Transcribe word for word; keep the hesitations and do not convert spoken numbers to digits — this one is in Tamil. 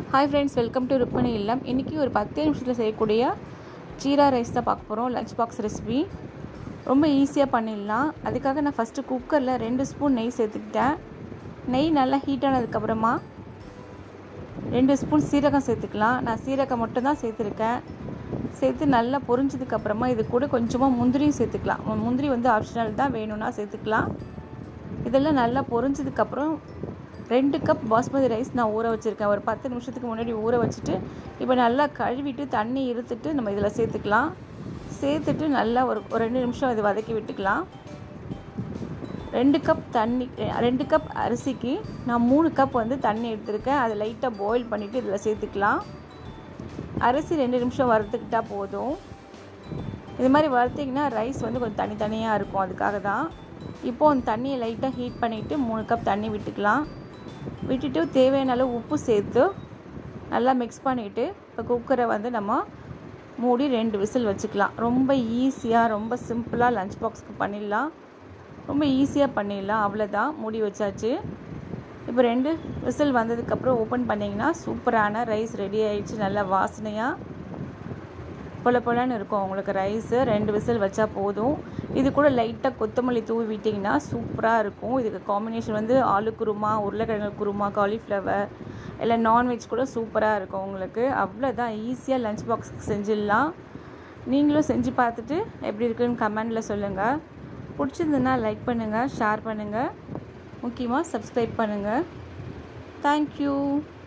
Hi friends, welcome to Rukmani Illam. இன்னைக்கு ஒரு பத்து நிமிஷத்துல செய்யக்கூடிய ஜீரா ரைஸ் தான் பார்க்க போறோம். Lunch box recipe. ரொம்ப ஈஸியா பண்ணிடலாம். அதுக்காக நான் ஃபர்ஸ்ட் குக்கர்ல ரெண்டு ஸ்பூன் நெய் சேர்த்துக்கிட்டேன். நெய் நல்லா ஹீட் ஆனதுக்கு அப்புறமா ரெண்டு ஸ்பூன் சீரகம் சேர்த்துக்கலாம். நான் சீரகம் மட்டும் தான் சேர்த்திருக்கேன். சேர்த்து நல்லா பொரிஞ்சதுக்கு அப்புறமா இது கூட கொஞ்சமா முந்திரியும் சேர்த்துக்கலாம். முந்திரி வந்து ஆப்ஷனல் தான், வேணும்னா சேர்த்துக்கலாம். இதெல்லாம் நல்லா பொரிஞ்சதுக்கு அப்புறம் ரெண்டு கப் பாஸ்மதி ரைஸ் நான் ஊற வச்சுருக்கேன். ஒரு பத்து நிமிஷத்துக்கு முன்னாடி ஊற வச்சுட்டு இப்போ நல்லா கழுவிட்டு தண்ணி இருத்துட்டு நம்ம இதில் சேர்த்துக்கலாம். சேர்த்துட்டு நல்லா ஒரு ஒரு ரெண்டு நிமிஷம் இது வதக்கி விட்டுக்கலாம். ரெண்டு கப் தண்ணி ரெண்டு கப் அரிசிக்கு நான் மூணு கப் வந்து தண்ணி எடுத்துருக்கேன். அதை லைட்டாக பாயில் பண்ணிவிட்டு இதில் சேர்த்துக்கலாம். அரிசி ரெண்டு நிமிஷம் வறுத்துக்கிட்டால் போதும். இது மாதிரி வறுத்திங்கன்னா ரைஸ் வந்து கொஞ்சம் தனித்தனியாக இருக்கும். அதுக்காக தான். இப்போது அந்த தண்ணியை லைட்டாக ஹீட் பண்ணிவிட்டு மூணு கப் தண்ணி விட்டுக்கலாம். விட்டுட்டு தேவையான அளவு உப்பு சேர்த்து நல்லா மிக்ஸ் பண்ணிவிட்டு இப்போ குக்கரை வந்து நம்ம மூடி ரெண்டு விசில் வச்சுக்கலாம். ரொம்ப ஈஸியாக ரொம்ப சிம்பிளாக லஞ்ச் பாக்ஸ்க்கு பண்ணிடலாம். ரொம்ப ஈஸியாக பண்ணிடலாம். அவ்வளோதான், மூடி வச்சாச்சு. இப்போ ரெண்டு விசில் வந்ததுக்கப்புறம் ஓப்பன் பண்ணிங்கன்னா சூப்பரான ரைஸ் ரெடி ஆகிடுச்சு. நல்லா வாசனையாக பொல பொலன்னு இருக்கும் உங்களுக்கு ரைஸு. ரெண்டு விசில் வச்சா போதும். இது கூட லைட்டாக கொத்தமல்லி தூவி விட்டிங்கன்னா சூப்பராக இருக்கும். இதுக்கு காம்பினேஷன் வந்து ஆலு குருமா, உருளைக்கிழங்கு குருமா, காலிஃப்ளவர் இல்லை நான்வெஜ் கூட சூப்பராக இருக்கும் உங்களுக்கு. அவ்வளோதான், ஈஸியாக லஞ்ச் பாக்ஸுக்கு செஞ்சிடலாம். நீங்களும் செஞ்சு பார்த்துட்டு எப்படி இருக்குன்னு கமெண்டில் சொல்லுங்கள். பிடிச்சிருந்துன்னா லைக் பண்ணுங்கள், ஷேர் பண்ணுங்கள், முக்கியமாக சப்ஸ்கிரைப் பண்ணுங்கள். தேங்க்யூ.